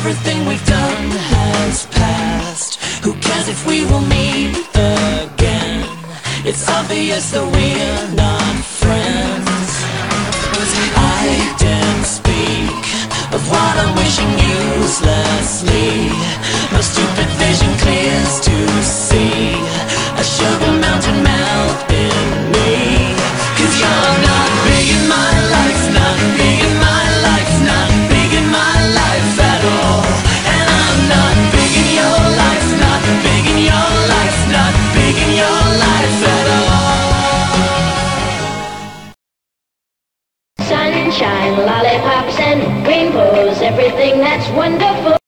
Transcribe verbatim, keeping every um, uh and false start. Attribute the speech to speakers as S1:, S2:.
S1: everything we've done has passed. Who cares if we will meet again? It's obvious that we're not friends. I didn't speak of what I'm wishing uselessly. My stupid vision clears to see a sugar mountain melt in me. Cause you're not big in my life, not big in my life, not big in my life at all. And I'm not big in your life, not big in your life, not big in your life at all.
S2: Sunshine, lollipops and rainbows, everything that's wonderful.